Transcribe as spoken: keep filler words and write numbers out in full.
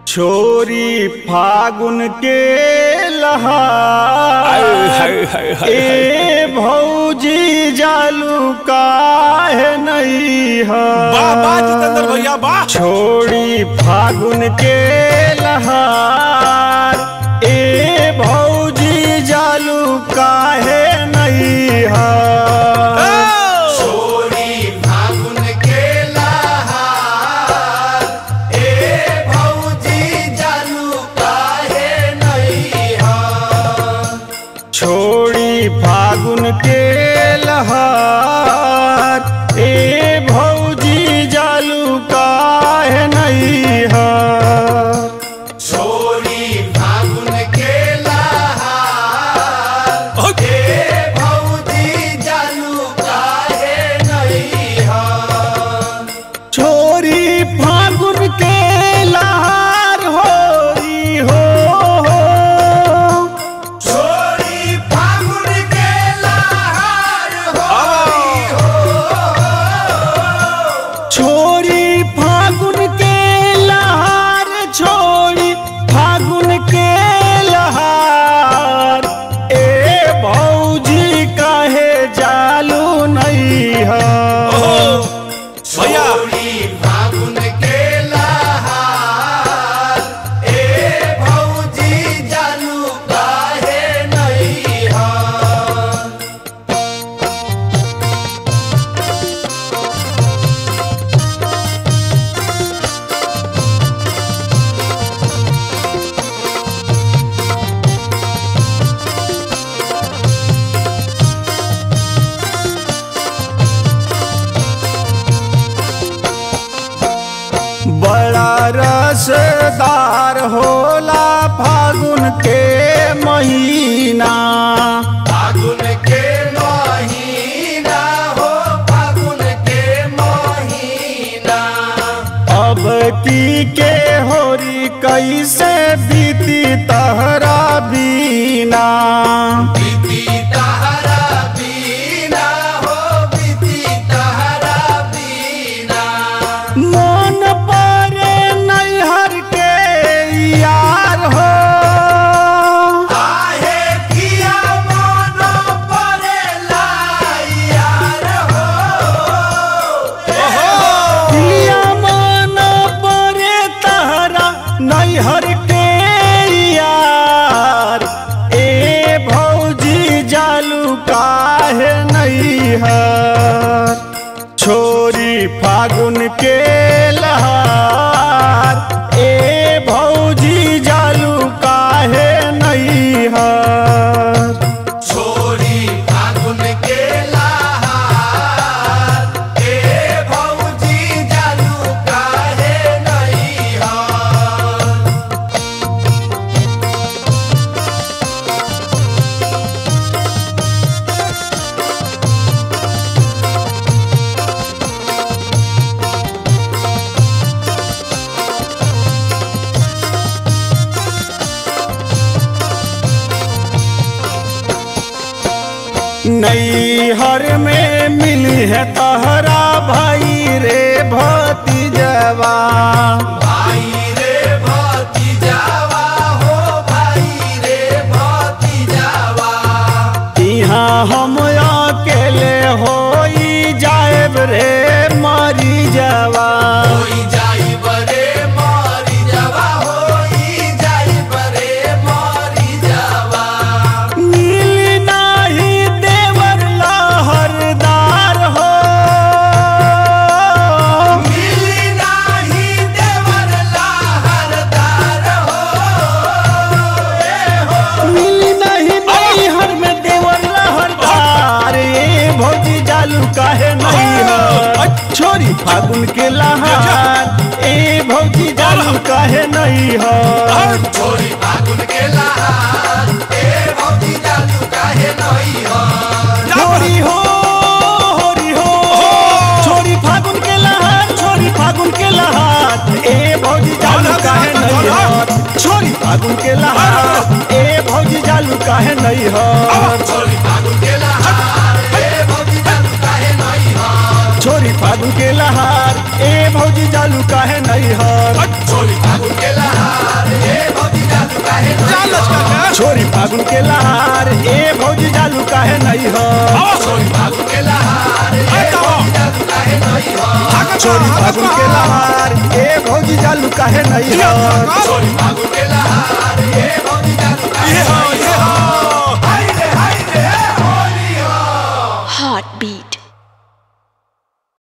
छोरी फागुन के लहार ए भौजी जालू काहे नहीं है जितेंद्र भैया बा। छोरी फागुन के लहार ए भौजी जालू काहे नहीं है। फागुन के लहार ए भौजी जालू काहे नहीं है। छोरी फागुन के लहार ए भौजी जालू काहे नहीं है। छोरी फागुन के लहार होरी हो छोरी फागुन के लहार छोरी फागुन के लहार ए भौजी काहे जालू नहीं है। छोरी फागुन के लहार ए भौजी जालू काहे नहीं है। बड़ा रसदार होला फागुन के महीना। फागुन के महीना हो फागुन के महीना। अब की के होरी कैसे बीती तहरा बीना। बीती तहरा बीना हो बीती तहरा बीना। मन परे नैहर के यार हो आहे किया मन परेला यार हो। किया मन परे तहरा नैहर के यार ए भौजी जालू काहे नहीं है। छोरी फागुन के लहार ए भौजी जालू काहे नहीं है। छोरी फागुन के लहार ए भौजी जालू काहे नहीं है। नैहर में मिली है तहरा भाई रे भतीजवा। भाई रे भतीजावा हो भाई रे भतीजावा। यहाँ हम अकेले होई जाएब रे मरी जावा। होई जाई बरे मरी जावा होई जाई बरे मरी जावा। मिली नाही देवर लहरदार हो मिली नाही देवर लहरदार हो। ए हो मिली नहीं नैहर में देवर लहरदार ए भौजी जालू काहे नहीं है। छोरी फागुन के लहार ए भौजी जालू काहे नहीं है। छोरी फागुन के लहार ए भौजी जालू काहे नहीं है। छोरी हो होरी हो छोरी फागुन के लहार छोरी फागुन के लहार ए भौजी जालू काहे नहीं है। छोरी फागुन के लहार ए भौजी जालू काहे नहीं है। छोरी फागुन के लहार ए भौजी जालू काहे नहीं है। छोरी फागुन के लहार ए भौजी जालू काहे नहीं है। छोरी फागुन के लहार छोरी फागुन के लहार ए भौजी जालू काहे नहीं हो छोरी फागुन के लहार ए भौजी जालू काहे नहीं हो